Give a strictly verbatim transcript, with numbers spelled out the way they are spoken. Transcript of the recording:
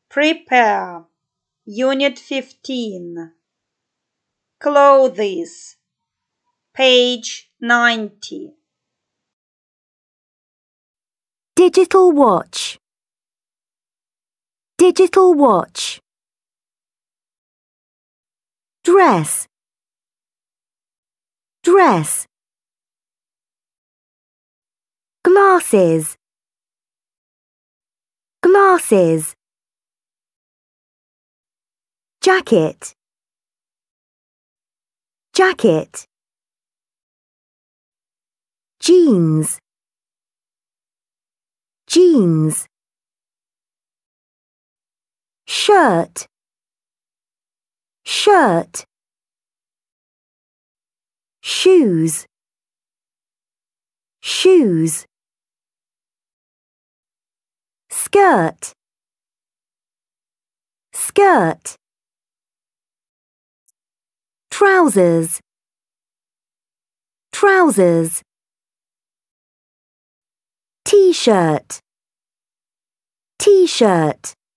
Prepare. Unit fifteen. Clothes. Page ninety. Digital watch. Digital watch. Dress. Dress. Glasses. Glasses. Jacket. Jacket. Jeans. Jeans. Shirt. Shirt. Shoes. Shoes. Skirt. Skirt. Trousers. Trousers. T-shirt. T-shirt.